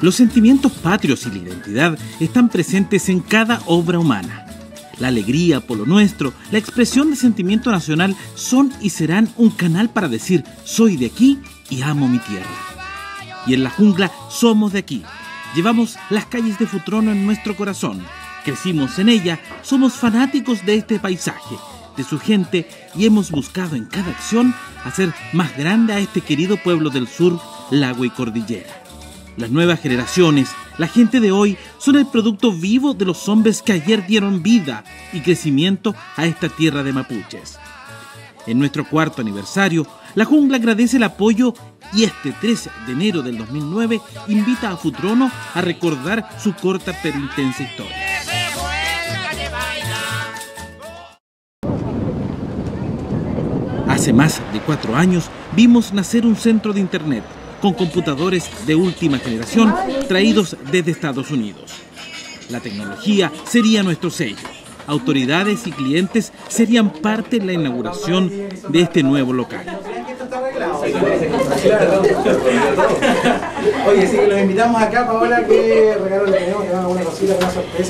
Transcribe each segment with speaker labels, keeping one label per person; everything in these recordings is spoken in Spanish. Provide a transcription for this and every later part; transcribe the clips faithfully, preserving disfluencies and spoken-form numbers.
Speaker 1: Los sentimientos patrios y la identidad están presentes en cada obra humana. La alegría por lo nuestro, la expresión de sentimiento nacional son y serán un canal para decir soy de aquí y amo mi tierra. Y en la jungla somos de aquí. Llevamos las calles de Futrono en nuestro corazón. Crecimos en ella, somos fanáticos de este paisaje, de su gente y hemos buscado en cada acción hacer más grande a este querido pueblo del sur, lago y cordillera. Las nuevas generaciones, la gente de hoy, son el producto vivo de los hombres que ayer dieron vida y crecimiento a esta tierra de mapuches. En nuestro cuarto aniversario, la jungla agradece el apoyo y este trece de enero del dos mil nueve invita a Futrono a recordar su corta pero intensa historia. Hace más de cuatro años vimos nacer un centro de internet con computadores de última generación traídos desde Estados Unidos. La tecnología sería nuestro sello. Autoridades y clientes serían parte de la inauguración de este nuevo local.
Speaker 2: Oye, sí, los invitamos acá, Paola, que regalo le tenemos, que van a una cosita, una sorpresa.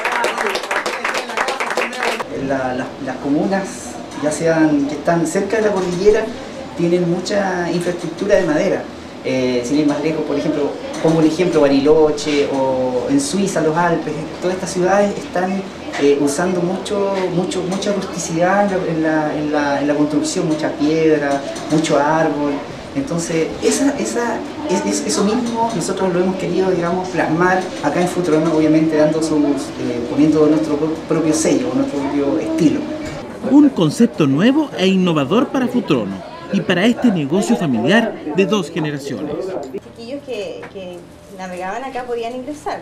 Speaker 3: La, la, las comunas, ya sean que están cerca de la cordillera, tienen mucha infraestructura de madera. Eh, sin ir más lejos, por ejemplo, pongo el ejemplo Bariloche o en Suiza, los Alpes, todas estas ciudades están eh, usando mucho, mucho, mucha rusticidad en la, en, la, en la construcción, mucha piedra, mucho árbol. Entonces, esa, esa, es, es, eso mismo nosotros lo hemos querido, digamos, plasmar acá en Futrono, obviamente dando sus, eh, poniendo nuestro propio sello, nuestro propio estilo.
Speaker 1: Un concepto nuevo e innovador para Futrono y para este negocio familiar de dos generaciones.
Speaker 4: Chiquillos que, que navegaban acá podían ingresar.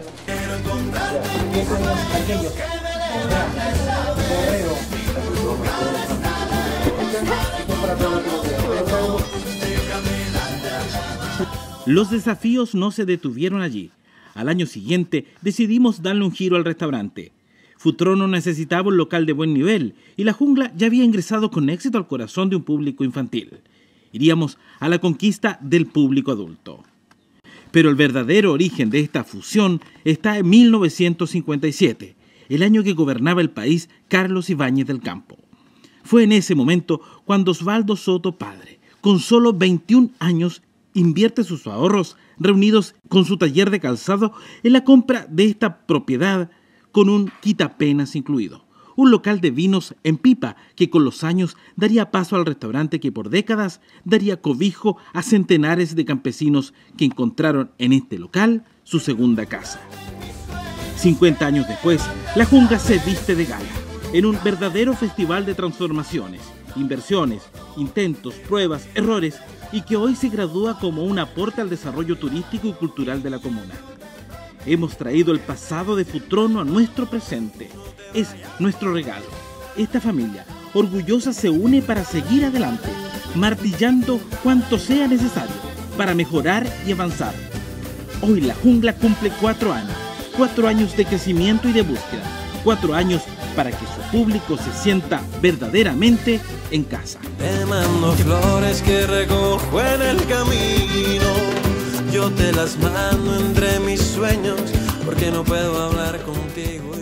Speaker 1: Los desafíos no se detuvieron allí. Al año siguiente decidimos darle un giro al restaurante. Futrono necesitaba un local de buen nivel y la jungla ya había ingresado con éxito al corazón de un público infantil. Iríamos a la conquista del público adulto. Pero el verdadero origen de esta fusión está en mil novecientos cincuenta y siete, el año que gobernaba el país Carlos Ibáñez del Campo. Fue en ese momento cuando Osvaldo Soto padre, con solo veintiún años, invierte sus ahorros reunidos con su taller de calzado en la compra de esta propiedad con un quitapenas incluido. Un local de vinos en pipa que con los años daría paso al restaurante que por décadas daría cobijo a centenares de campesinos que encontraron en este local su segunda casa. cincuenta años después, la jungla se viste de gala en un verdadero festival de transformaciones, inversiones, intentos, pruebas, errores y que hoy se gradúa como un aporte al desarrollo turístico y cultural de la comuna. Hemos traído el pasado de Futrono a nuestro presente. Es nuestro regalo. Esta familia orgullosa se une para seguir adelante, martillando cuanto sea necesario para mejorar y avanzar. Hoy la jungla cumple cuatro años, cuatro años de crecimiento y de búsqueda, cuatro años para que su público se sienta verdaderamente en casa.
Speaker 5: Te mando flores que recojo en el camino. Yo te las mando entre mis sueños porque no puedo hablar contigo.